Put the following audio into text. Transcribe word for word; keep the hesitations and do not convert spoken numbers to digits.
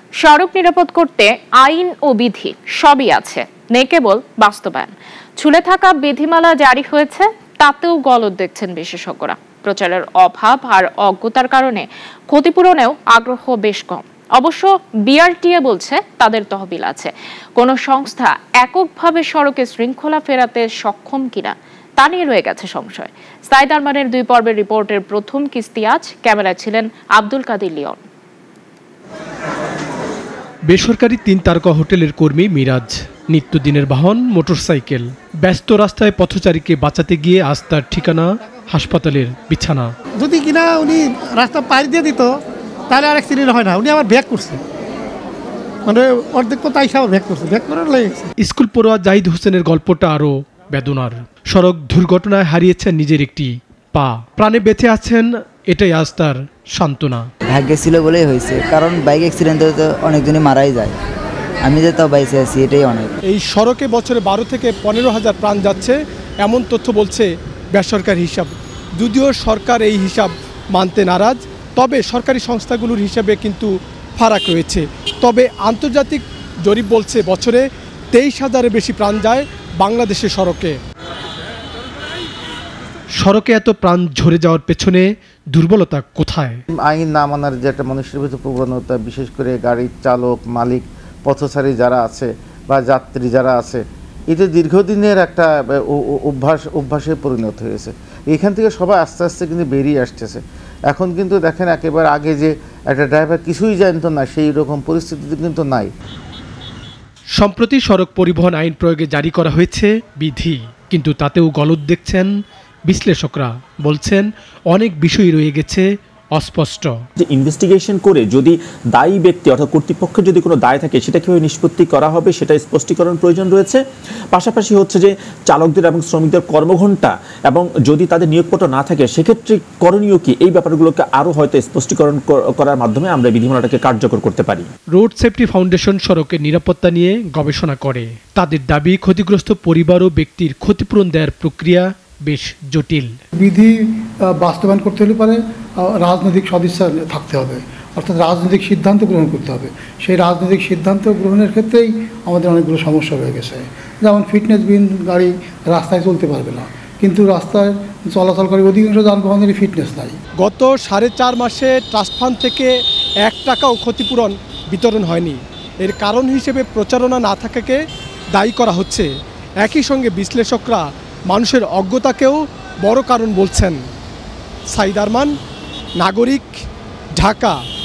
সড়ক নিরাপদ করতে আইন ও বিধি সবই আছে, নেই কেবল বাস্তবায়ন। ঝুলে থাকা বিধিমালা জারি হয়েছে, তাতেও গলদ দেখছেন বিশেষজ্ঞরা। প্রচারের অভাব আর অজ্ঞতার কারণে ক্ষতিপূরণেও আগ্রহ বেশ কম। অবশ্য বিআরটিএ বলছে তাদের তহবিল আছে। কোন সংস্থা এককভাবে সড়কে শৃঙ্খলা ফেরাতে সক্ষম কিনা তা নিয়ে রয়ে গেছে সংশয়। সাইদ আরমানের দুই পর্বের রিপোর্টের প্রথম কিস্তি আজ। ক্যামেরায় ছিলেন আব্দুল কাদির লিওন। বেসরকারি তিন তারকা হোটেলের কর্মী মিরাজ, নিত্যদিনের বাহন মোটরসাইকেল। ব্যস্ত রাস্তায় পথচারীকে বাঁচাতে গিয়ে আজ তার ঠিকানা হাসপাতালের বিছানা। যদি কিনা উনি রাস্তা পাড়ি দিয়ে দিত তাহলে আর অ্যাক্সিডেন্ট হয় না। উনি আবার ব্যাক করছে, মানে অর্ধেক তো তাই সব ব্যাক করছে, ব্যাক করে লেগেছে। স্কুল পড়ুয়া জাহিদ হোসেনের গল্পটা আরও বেদনার। সড়ক দুর্ঘটনায় হারিয়েছেন নিজের একটি পা, প্রাণে বেঁচে আছেন, এটাই আজ তার সান্ত্বনা। ভাগ্যে ছিল বলেই হয়েছে, কারণ বাইক অ্যাক্সিডেন্টে তো অনেকজনই মারাই যায়, আমি যে তাও বাইসে আছি, এটাই অনেক। এই সড়কে বছরে বারো থেকে পনেরো হাজার প্রাণ যাচ্ছে, এমন তথ্য বলছে বেসরকারি হিসাব। যদিও সরকার এই হিসাব মানতে নারাজ, তবে সরকারি সংস্থাগুলোর হিসাবে কিন্তু ফারাক রয়েছে। তবে আন্তর্জাতিক জরিপ বলছে বছরে তেইশ হাজারের বেশি প্রাণ যায় বাংলাদেশের সড়কে। সড়কে এত প্রাণ ঝরে যাওয়ার পেছনে দুর্বলতা কোথায়? আইন না মানার যে একটা মানুষের ভিতরে প্রবণতা, বিশেষ করে গাড়ির চালক, মালিক, পথচারী যারা আছে বা যাত্রী যারা আছে, এটা দীর্ঘদিনের একটা অভ্যাস অভ্যাসে পরিণত হয়েছে। এখান থেকে সবাই আস্তে আস্তে কিন্তু বেরিয়ে আসতেছে। এখন কিন্তু দেখেন একেবারে আগে যে একটা ড্রাইভার কিছুই জানতো না, সেই রকম পরিস্থিতি কিন্তু নাই। সম্প্রতি সড়ক পরিবহন আইন প্রয়োগে জারি করা হয়েছে বিধি, কিন্তু তাতেও গলদ দেখছেন বিশ্লেষকরা। বলছেন অনেক বিষয় রয়ে গেছে অস্পষ্ট। যে ইনভেস্টিগেশন করে যদি দায়ী ব্যক্তি অর্থাৎ কর্তৃপক্ষের যদি কোনো দায় থাকে সেটা কিভাবে নিষ্পত্তি করা হবে সেটা স্পষ্টীকরণ প্রয়োজন রয়েছে। পাশাপাশি হচ্ছে যে চালকদের এবং শ্রমিকদের কর্মঘণ্টা এবং যদি তাদের নিয়োগপত্র না থাকে সেক্ষেত্রে করণীয় কি, এই ব্যাপারগুলোকে আরও হয়তো স্পষ্টীকরণ করার মাধ্যমে আমরা বিধিমালাটাকে কার্যকর করতে পারি। রোড সেফটি ফাউন্ডেশন সড়কের নিরাপত্তা নিয়ে গবেষণা করে। তাদের দাবি ক্ষতিগ্রস্ত পরিবার ও ব্যক্তির ক্ষতিপূরণ দেওয়ার প্রক্রিয়া বেশ জটিল। বিধি বাস্তবায়ন করতে হলে পারে রাজনৈতিক সদিচ্ছা থাকতে হবে, অর্থাৎ রাজনৈতিক সিদ্ধান্ত গ্রহণ করতে হবে। সেই রাজনৈতিক সিদ্ধান্ত গ্রহণের ক্ষেত্রেই আমাদের অনেকগুলো সমস্যা রয়ে গেছে। যেমন ফিটনেসবিহীন গাড়ি রাস্তায় চলতে পারবে না, কিন্তু রাস্তায় চলাচলকারী অধিকাংশ যানবাহনেরই ফিটনেস নাই। গত সাড়ে চার মাসে ট্রাস্ট ফান্ড থেকে এক টাকাও ক্ষতিপূরণ বিতরণ হয়নি। এর কারণ হিসেবে প্রচারণা না থাকাকে দায়ী করা হচ্ছে। একই সঙ্গে বিশ্লেষকরা মানুষের অজ্ঞতাকেও বড় কারণ বলছেন। সাইদ আরমান, নাগরিক, ঢাকা।